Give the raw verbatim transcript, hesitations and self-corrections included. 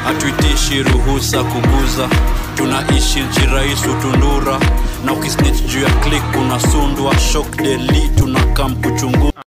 Atuitishi ruhusa kuguza. Tunaishi nchi rais utundura. Na ukisnitch juu ya click unasundwa. Shock deli tunakam kuchungu.